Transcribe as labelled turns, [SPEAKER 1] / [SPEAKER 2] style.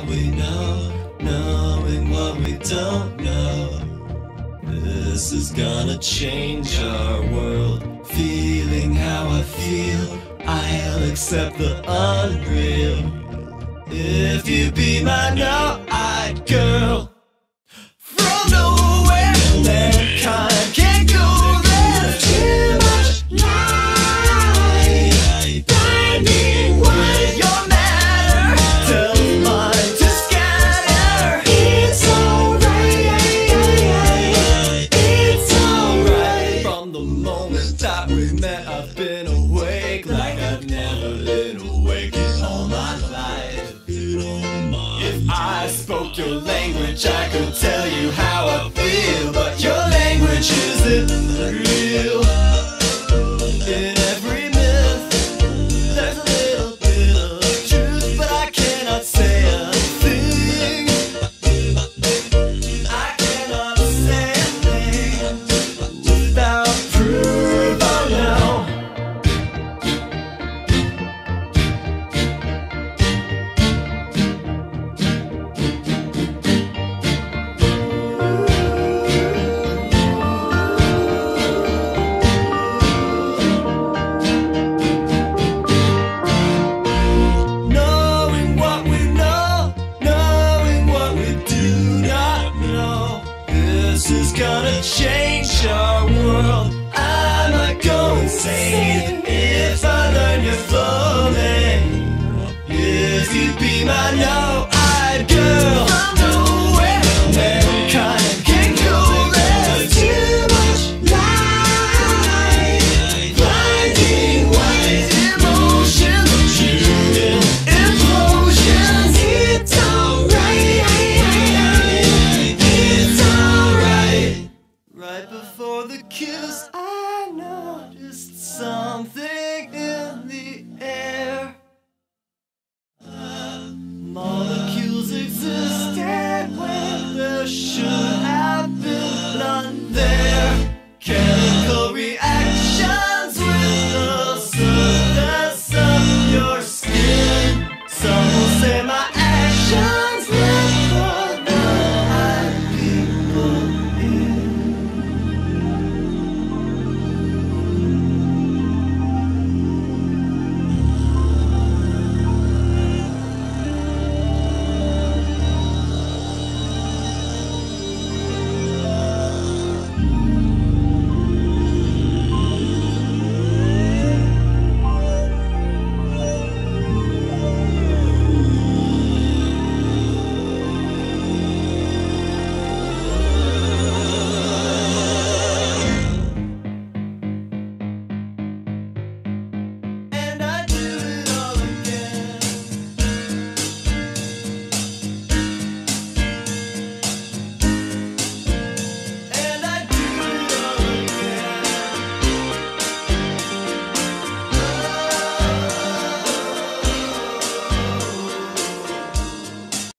[SPEAKER 1] what we know, knowing what we don't know. This is gonna change our world. Feeling how I feel, I'll accept the unreal. If you be my no-eyed girl, from nowhere, mankind can't go there. Too much light, blinding white. Your matter tells mine to scatter. It's alright, it's alright. From the moment that we met, I've been awake like I've never been awake in all my life. If I spoke your language, I could tell you how I feel, but your language isn't real. In every myth, there's a little bit of truth, but I cannot say a thing. I cannot say a thing without proof. Oh no. This is gonna change our world. I might go insane if I learn your flow name. If you be my no